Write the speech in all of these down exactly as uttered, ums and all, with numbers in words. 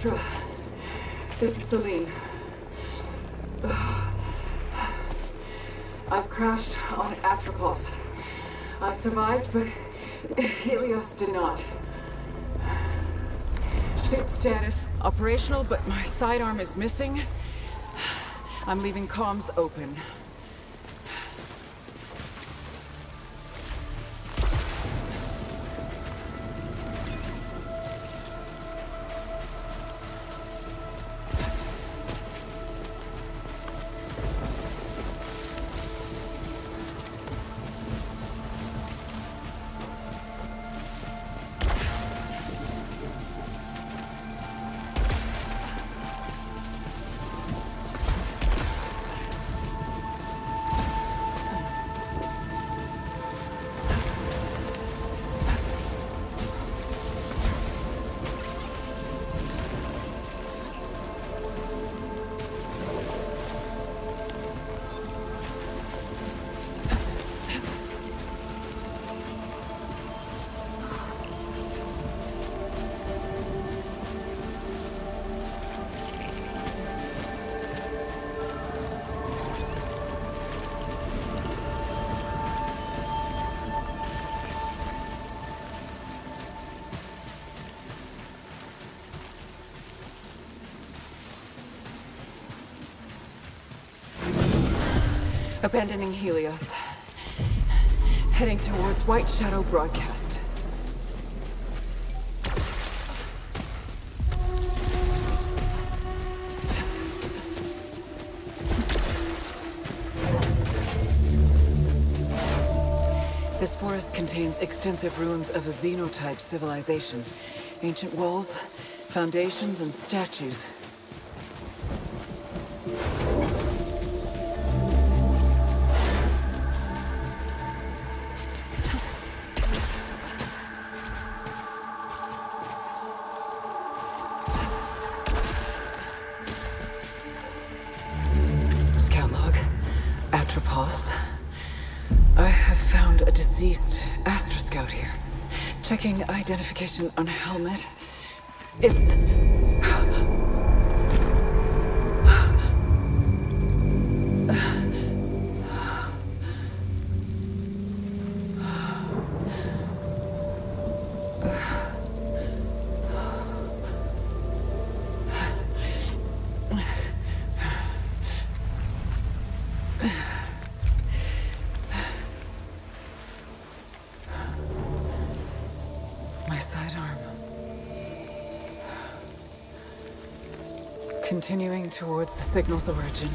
Astra. This is Celine. I've crashed on Atropos. I survived, but Helios did not. Ship status operational, but my sidearm is missing. I'm leaving comms open. Abandoning Helios. Heading towards White Shadow Broadcast. This forest contains extensive ruins of a Xenotype civilization. Ancient walls, foundations, and statues. I have found a deceased Astra Scout here. Checking identification on helmet. It's... my sidearm. Continuing towards the signal's origin.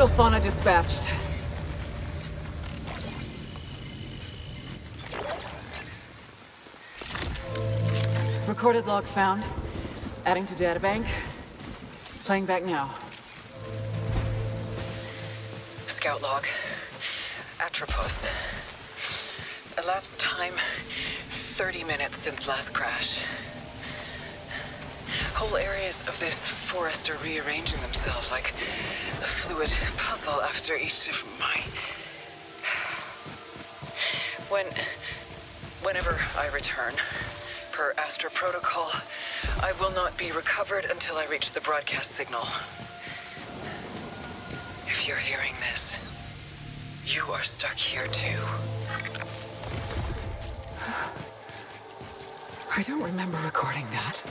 Hostile fauna dispatched. Recorded log found. Adding to databank. Playing back now. Scout log. Atropos. Elapsed time, thirty minutes since last crash. Whole areas of this forest are rearranging themselves like a fluid puzzle after each of my... When... Whenever I return, per Astra protocol, I will not be recovered until I reach the broadcast signal. If you're hearing this, you are stuck here too. I don't remember recording that.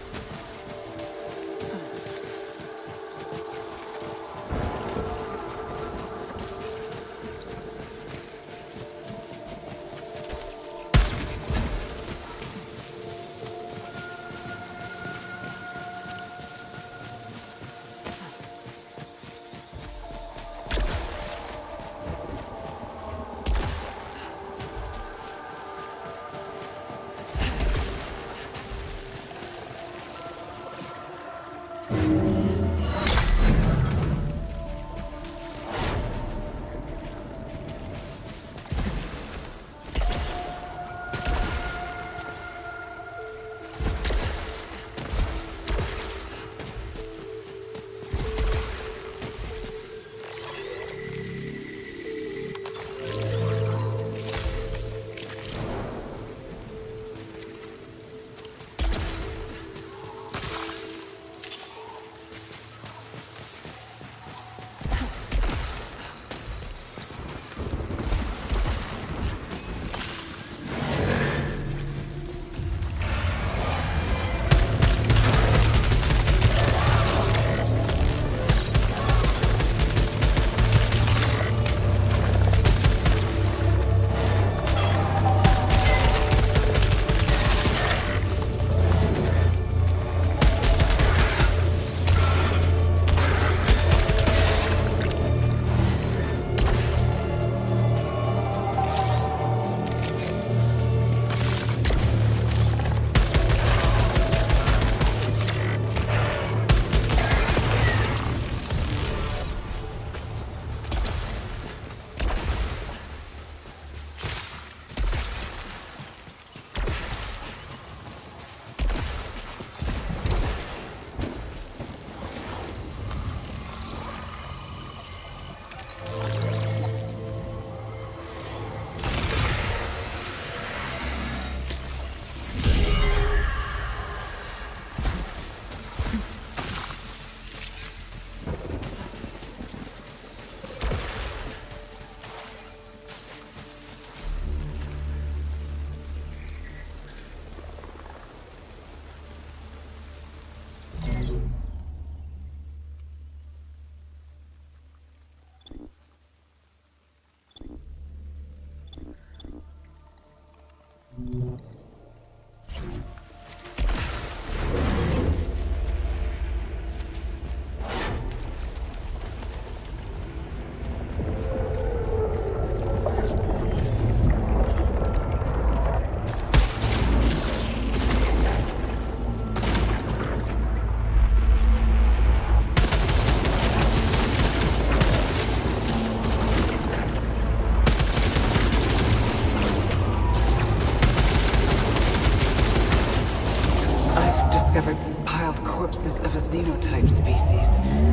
Corpses of a xenotype species.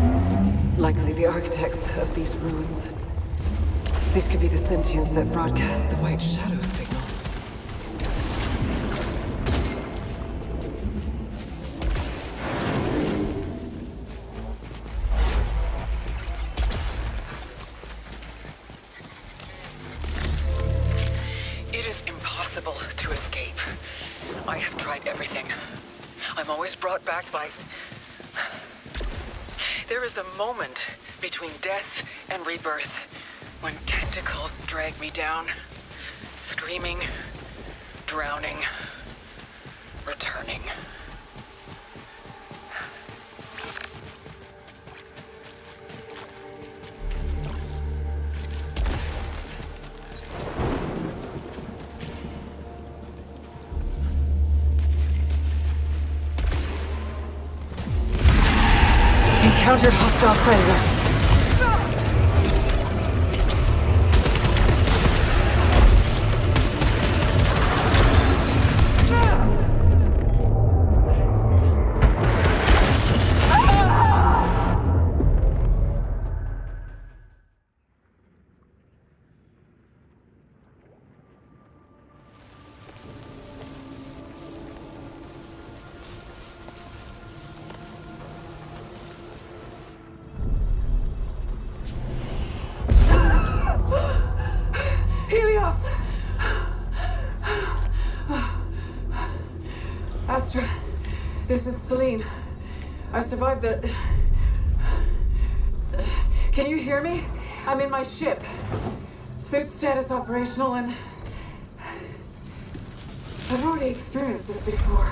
Likely the architects of these ruins. These could be the sentients that broadcast the White Shadow signal. It is impossible to escape. I have tried everything. I'm always brought back by... There is a moment between death and rebirth when tentacles drag me down, screaming, drowning, returning. Encountered hostile predator. Astra, this is Celine. I survived the... Can you hear me? I'm in my ship. Suit status operational and... I've already experienced this before.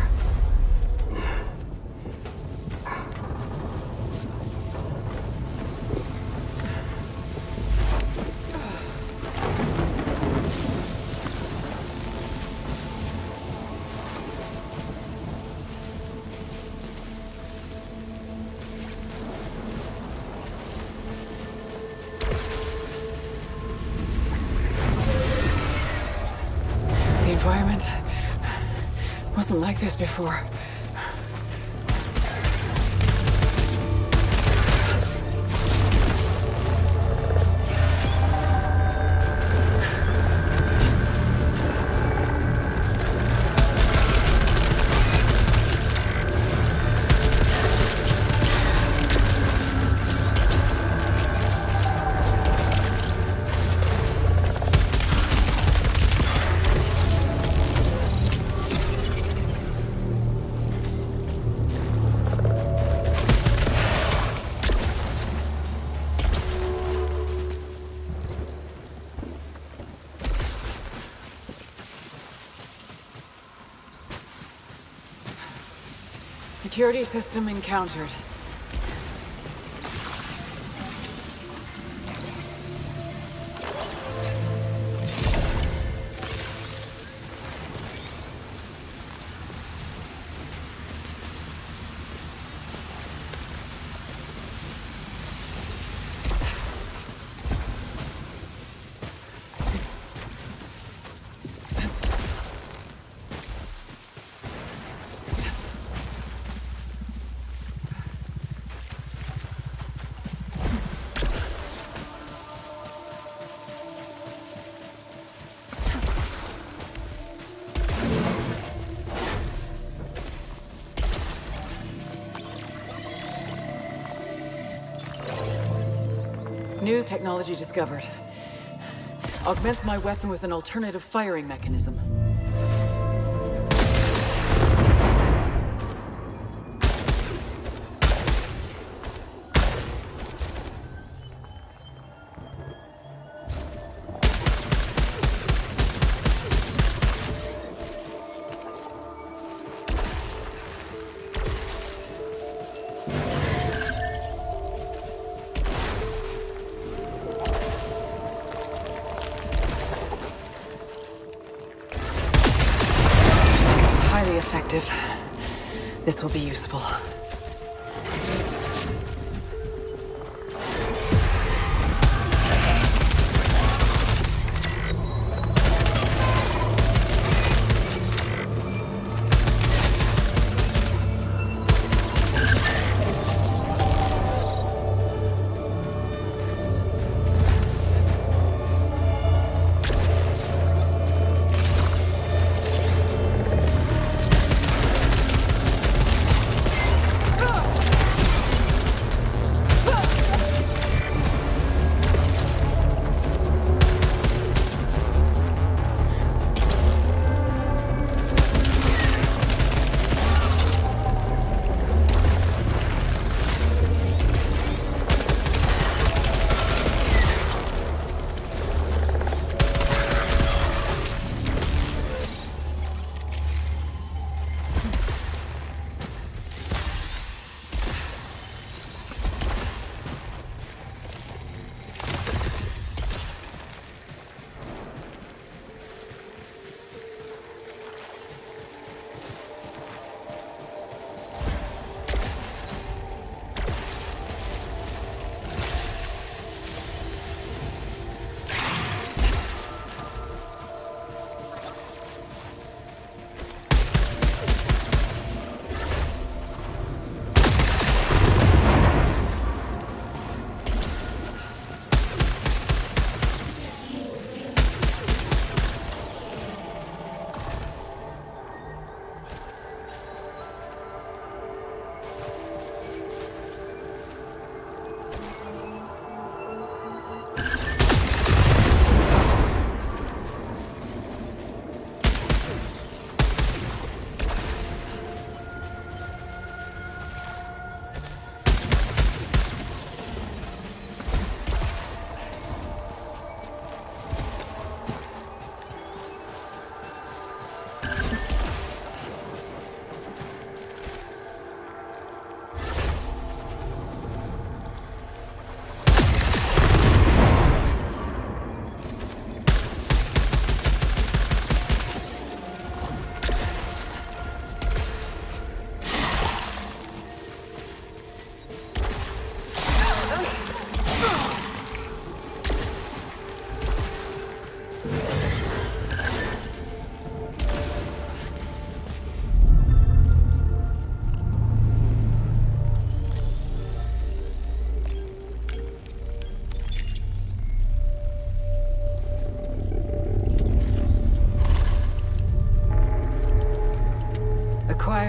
The environment wasn't like this before. Security system encountered. New technology discovered. Augments my weapon with an alternative firing mechanism. Effective. This will be useful.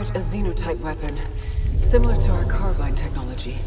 out a Xenotype weapon, similar to our carbine technology.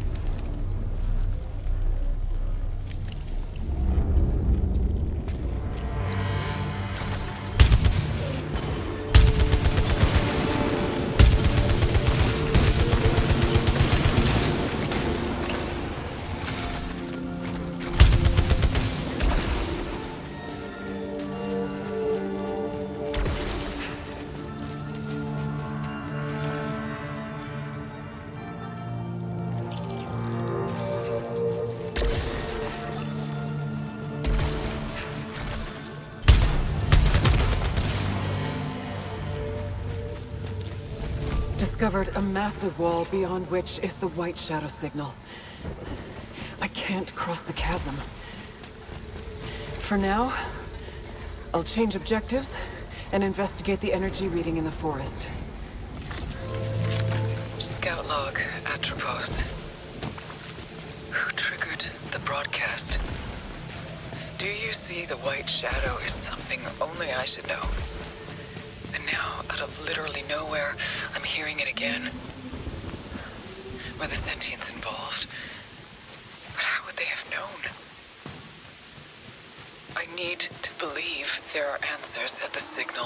Discovered a massive wall beyond which is the White Shadow signal. I can't cross the chasm. For now, I'll change objectives and investigate the energy reading in the forest. Scout log, Atropos. Who triggered the broadcast? Do you see the White Shadow is something only I should know? And now, out of literally nowhere, I'm hearing it again. Were the sentients involved? But how would they have known? I need to believe there are answers at the signal.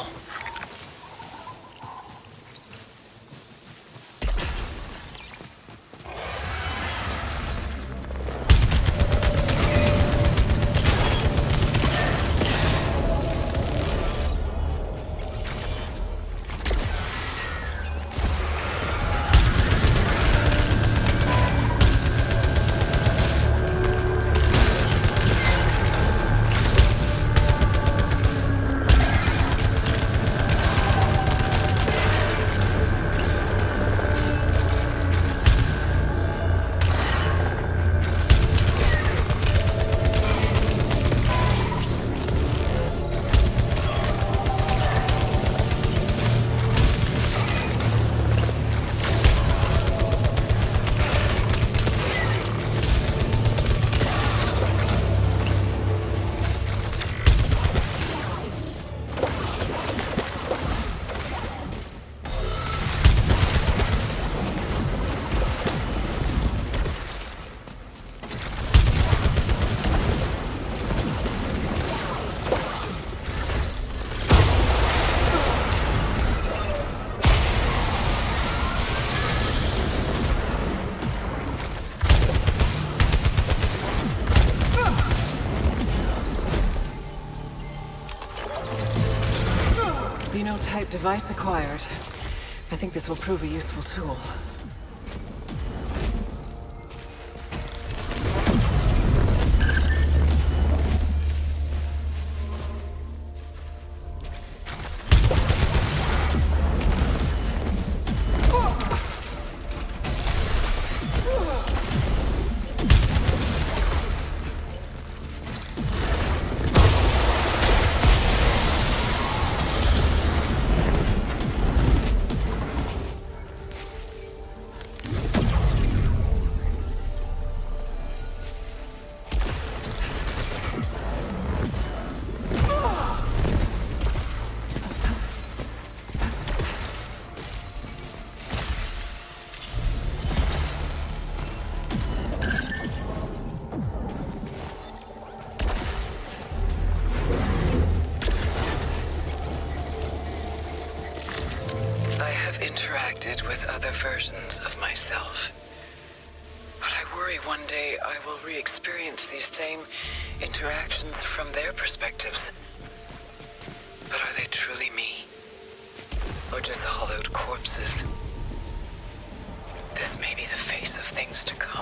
Xenotype device acquired. I think this will prove a useful tool. With other versions of myself. But I worry one day I will re-experience these same interactions from their perspectives. But are they truly me? Or just hollowed corpses? This may be the face of things to come.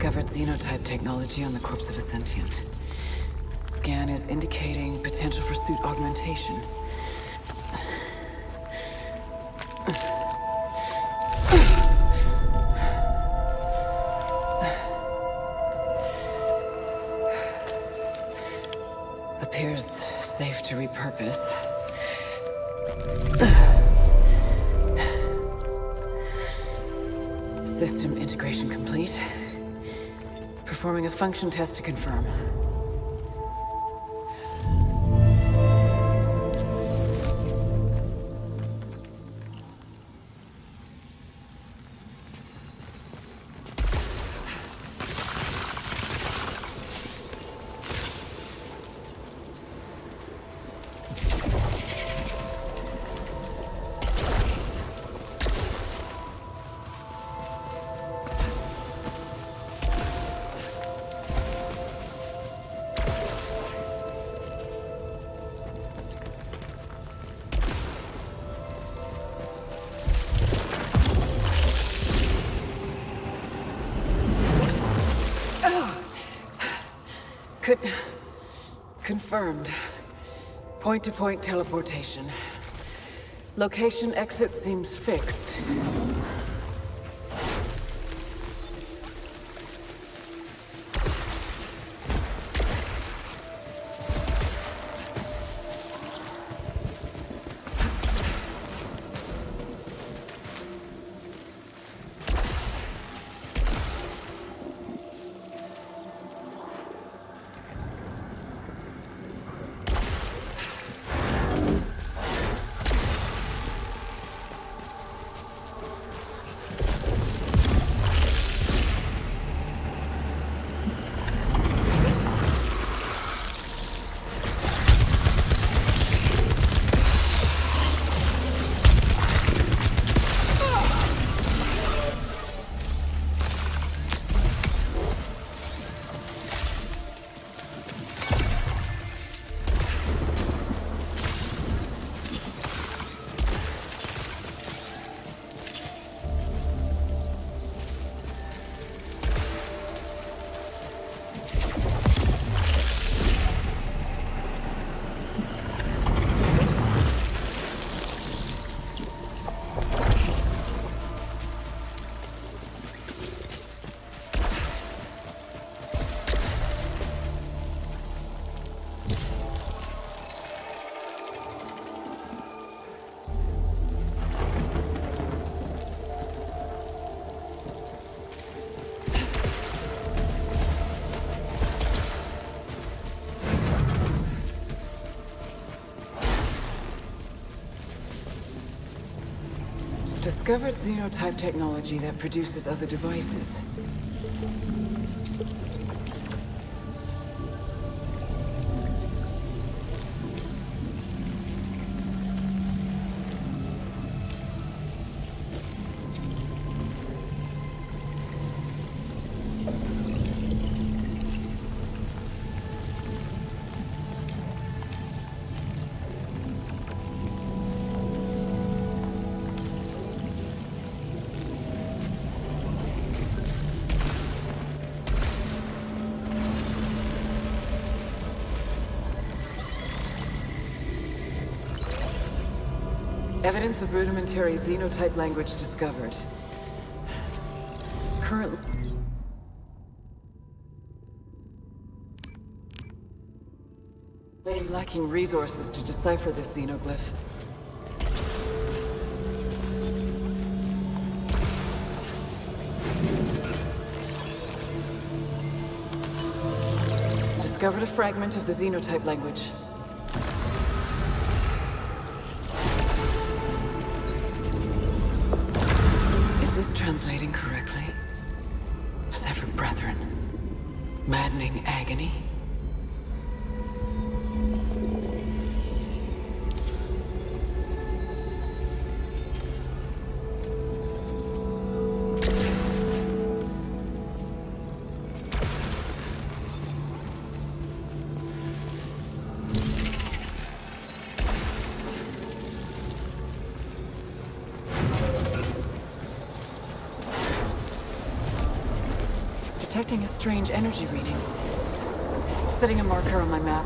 Discovered xenotype technology on the corpse of a sentient. Scan is indicating potential for suit augmentation. Appears safe to repurpose. System integration complete. Performing a function test to confirm. Could... confirmed. Point-to-point teleportation. Location exit seems fixed. Discovered xenotype technology that produces other devices. Evidence of rudimentary xenotype language discovered. Currently... lacking resources to decipher this xenoglyph. Discovered a fragment of the xenotype language. Translating correctly? Severed brethren. Maddening agony. detecting a strange energy reading. Setting a marker on my map.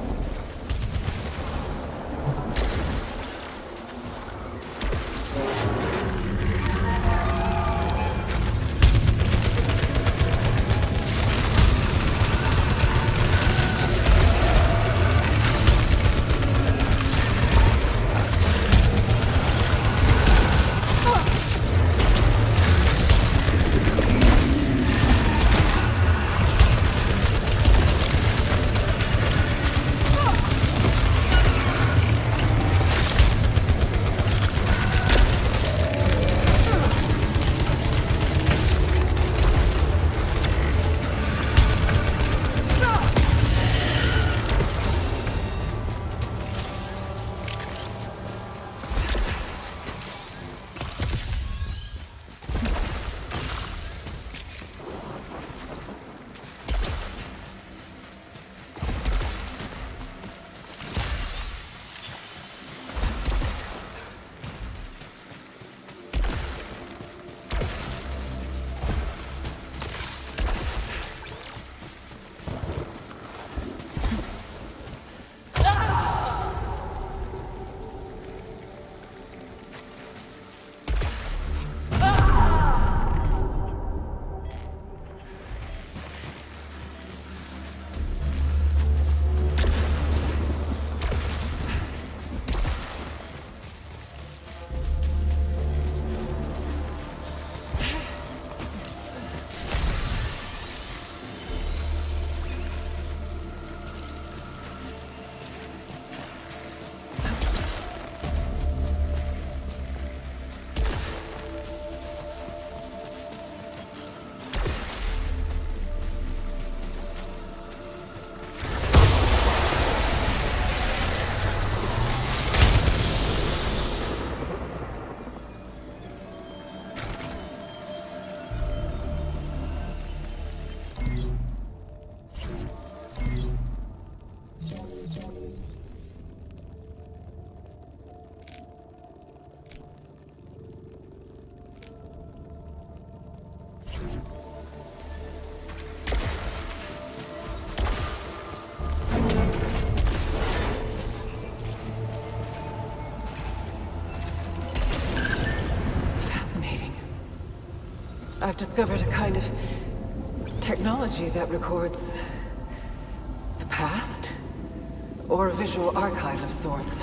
I've discovered a kind of technology that records the past, or a visual archive of sorts.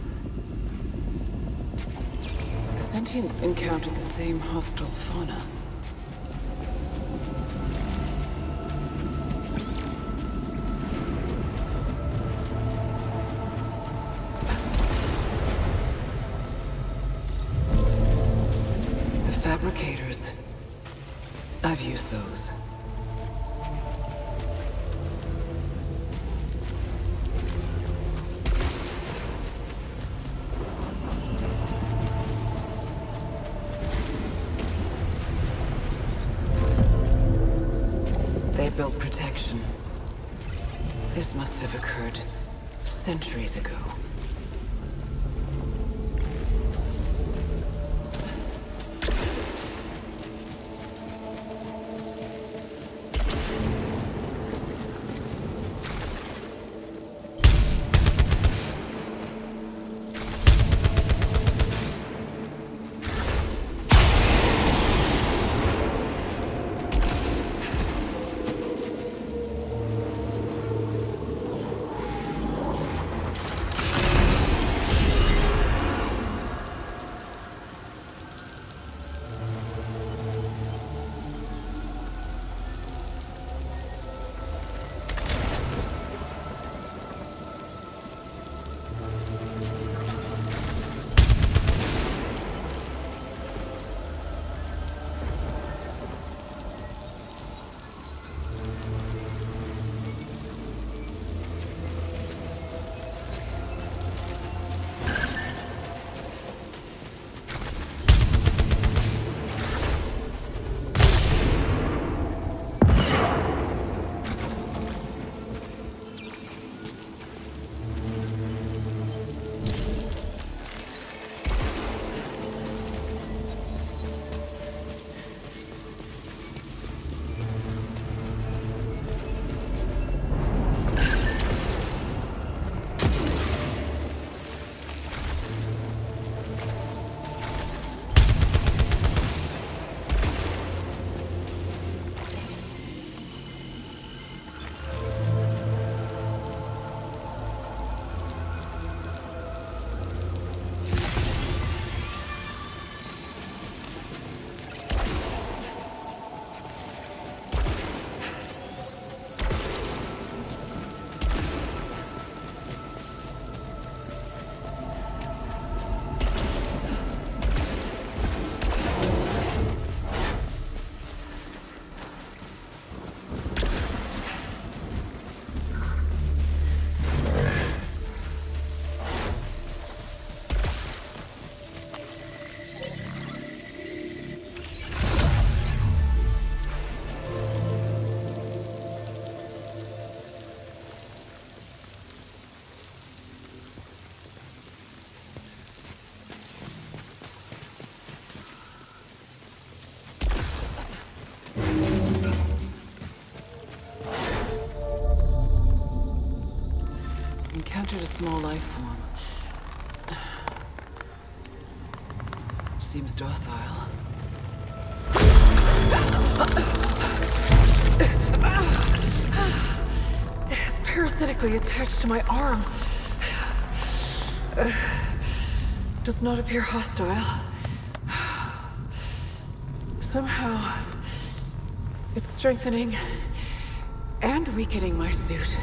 The sentients encountered the same hostile fauna. The fabricators. I've used those. They built protection. This must have occurred centuries ago. a small life form. Seems docile. It is parasitically attached to my arm. Uh, does not appear hostile. Somehow, it's strengthening and weakening my suit.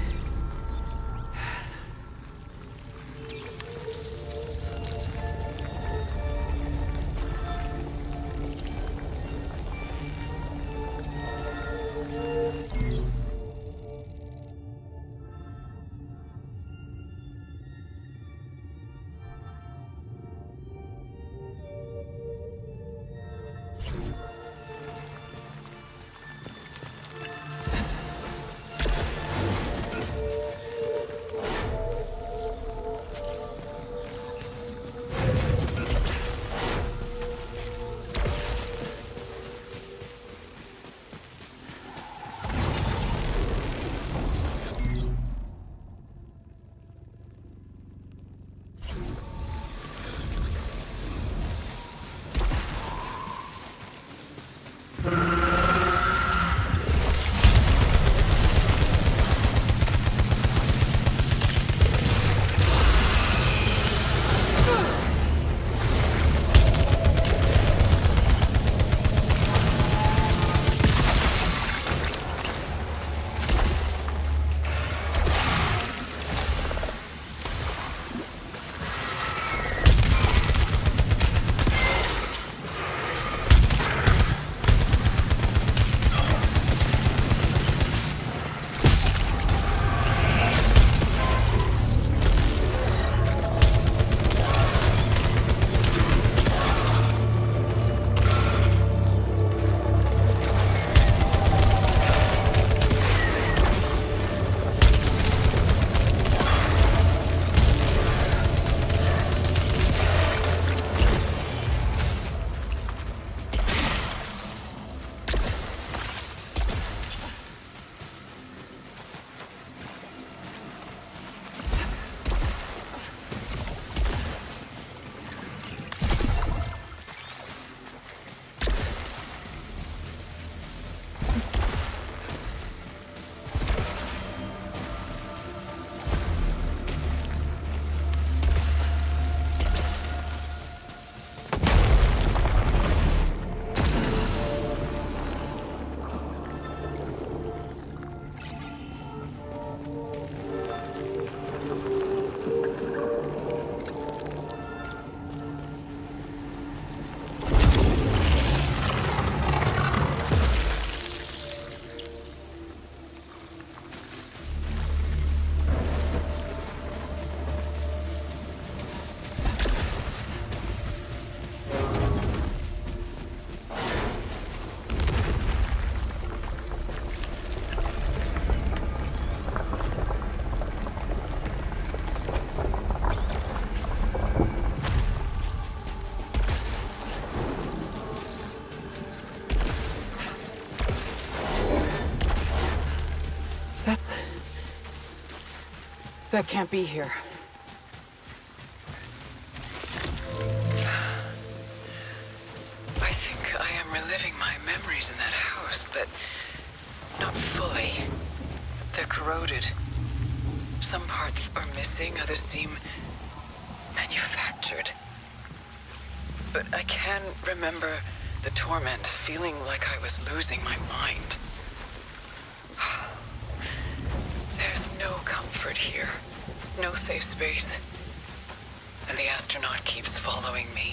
That's... That can't be here. I think I am reliving my memories in that house, but not fully. They're corroded. Some parts are missing, others seem manufactured. But I can remember the torment, feeling like I was losing my mind. There's no comfort here, no safe space. And the astronaut keeps following me.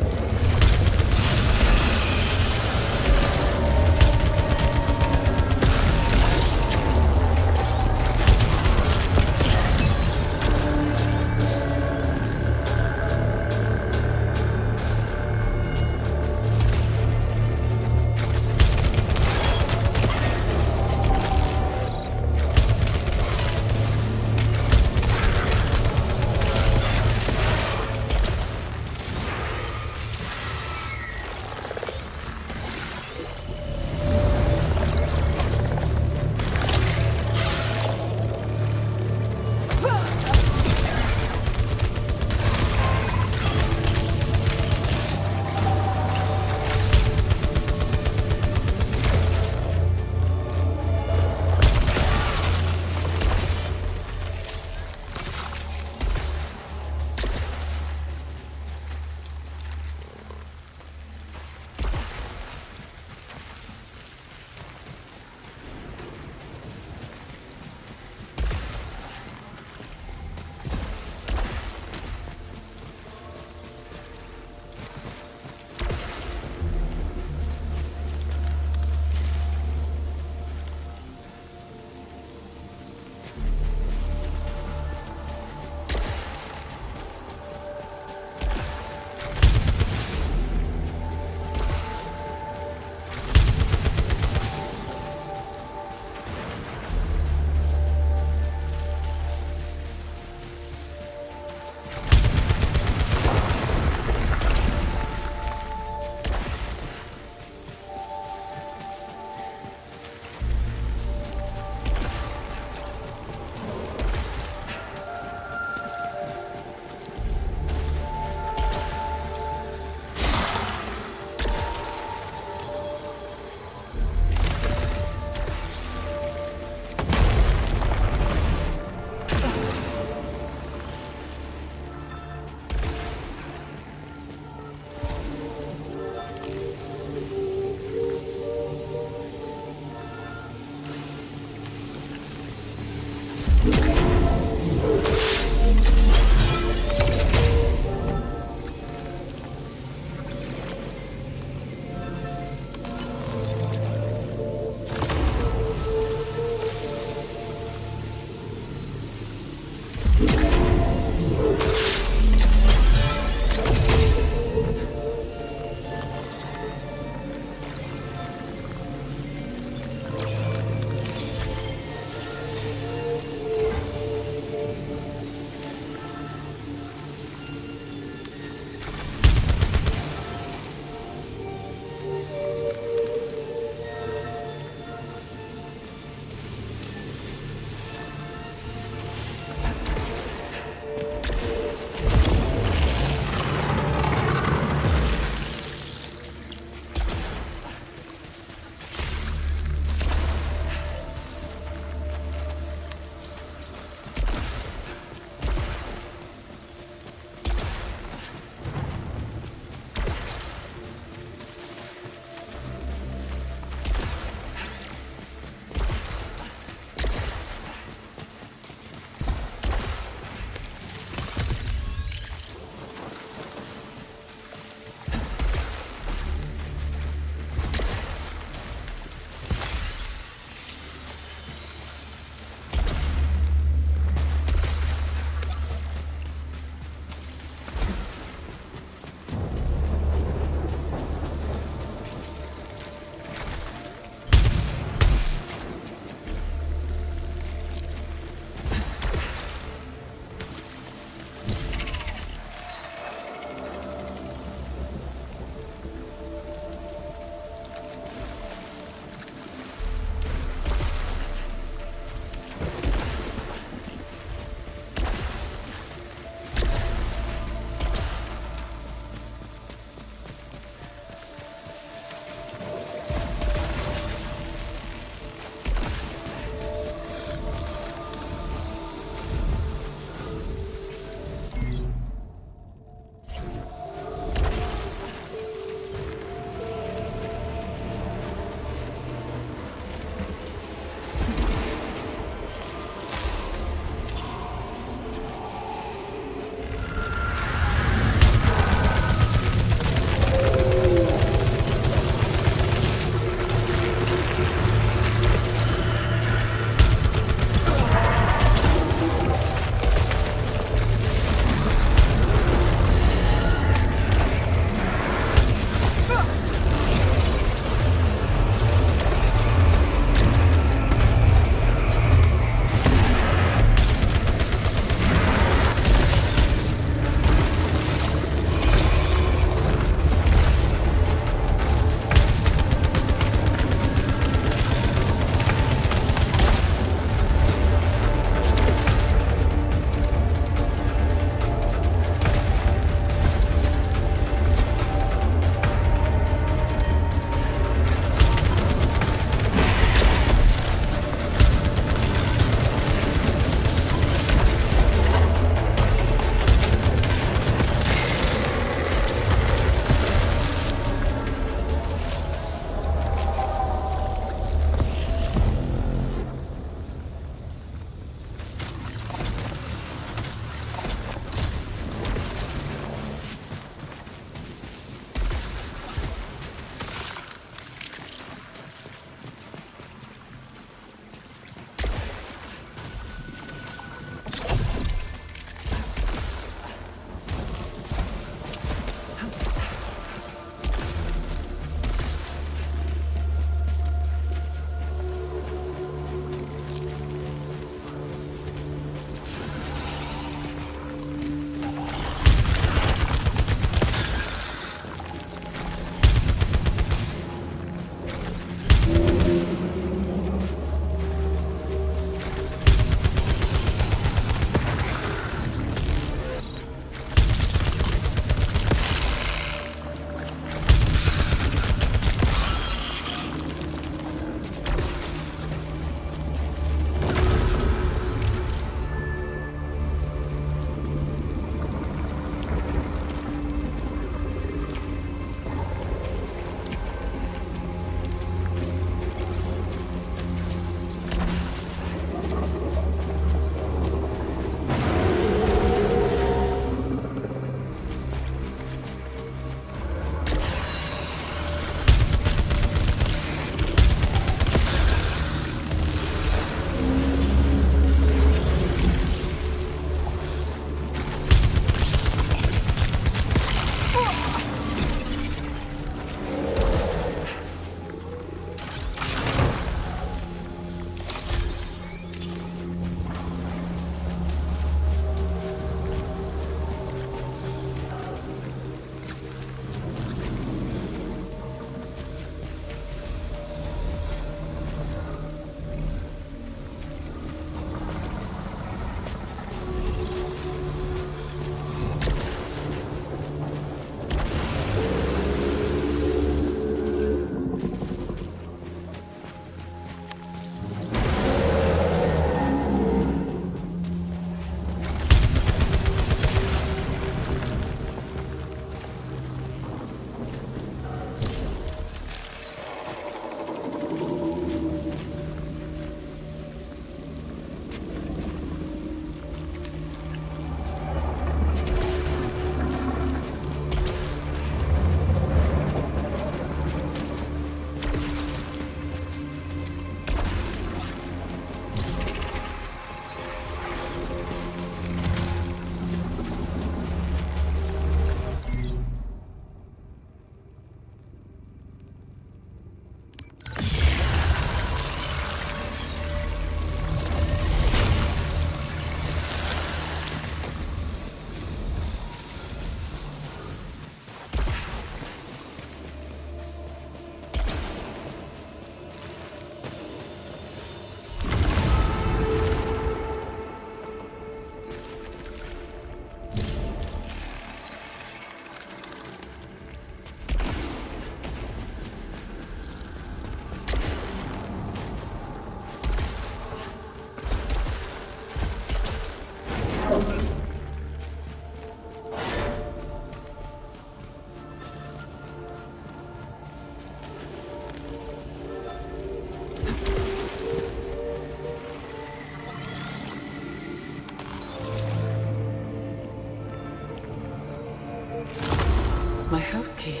my house key.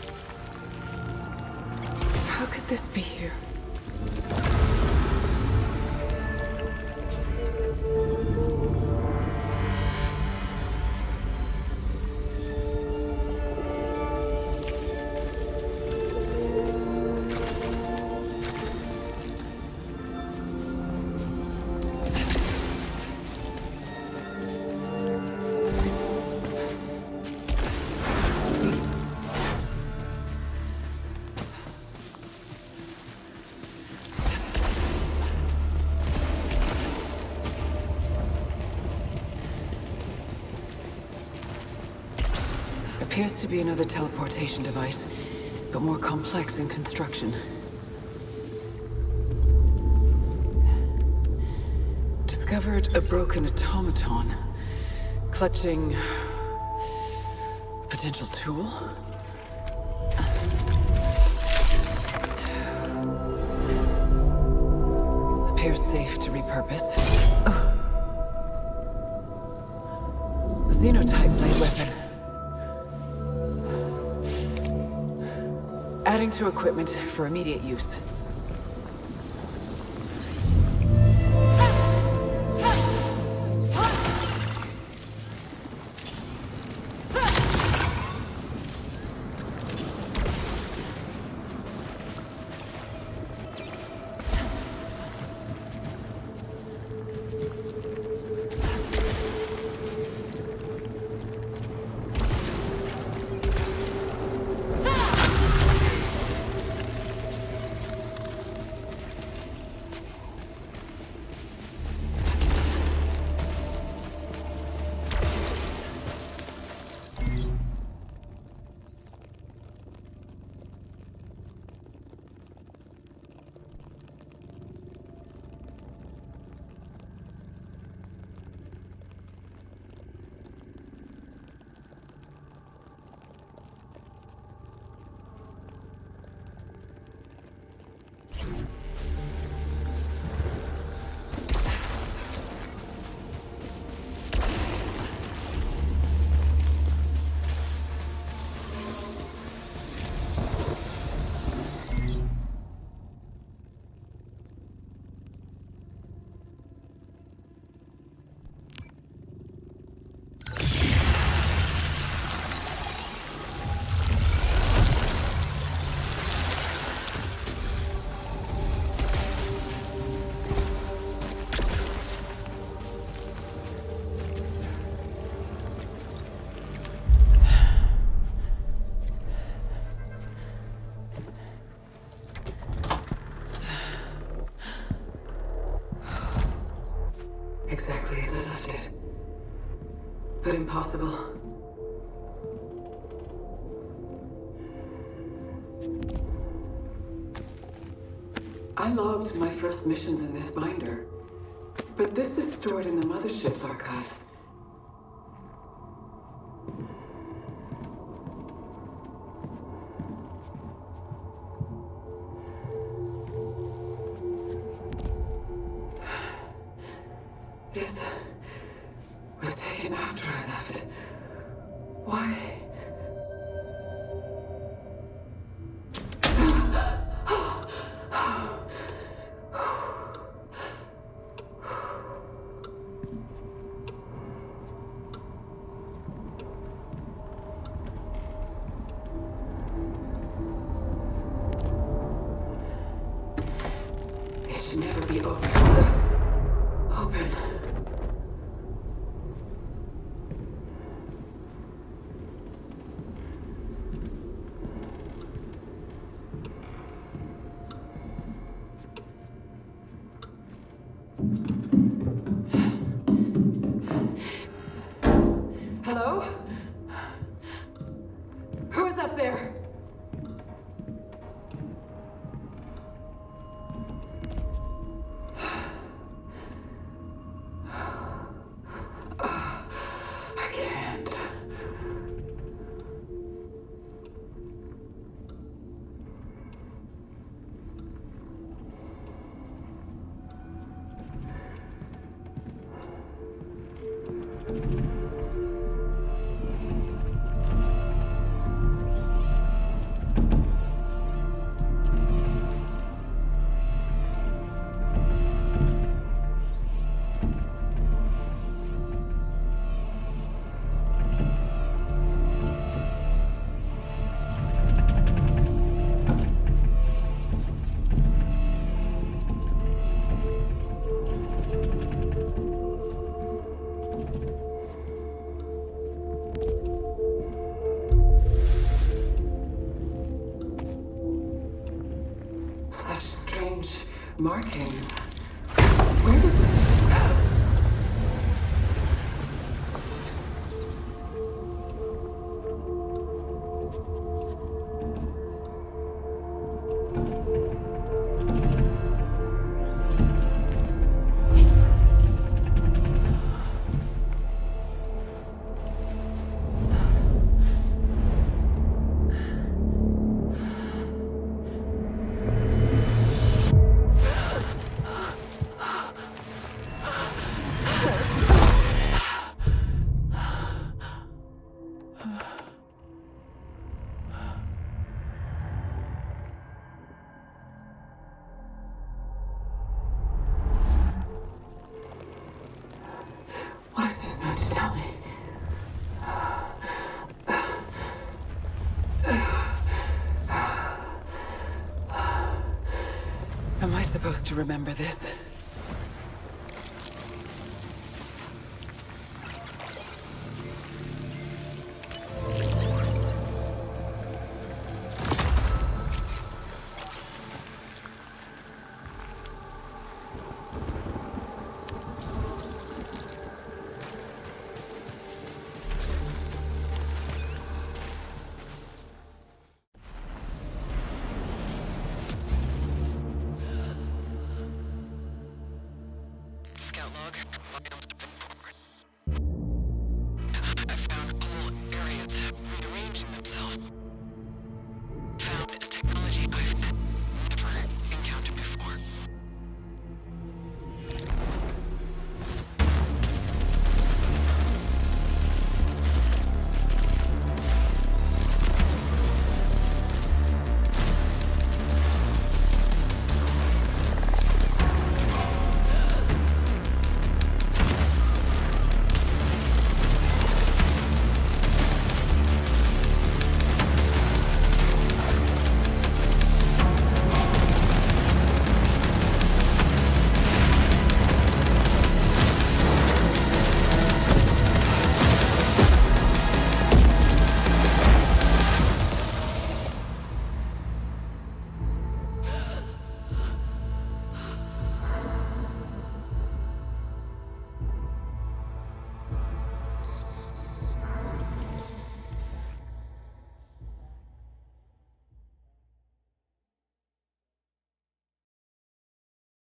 How could this be here? Appears to be another teleportation device, but more complex in construction. Discovered a broken automaton, clutching potential tool. Appears safe to repurpose. Oh. Xenotype blade weapon. Adding to equipment for immediate use. Exactly as I left it. But impossible. I logged my first missions in this binder, but this is stored in the mothership's archives. This was taken after I left. Why? It should never be open. Open. Hello? Who's up there? I can't. Markings. Where did... What is this meant to tell me? Am I supposed to remember this?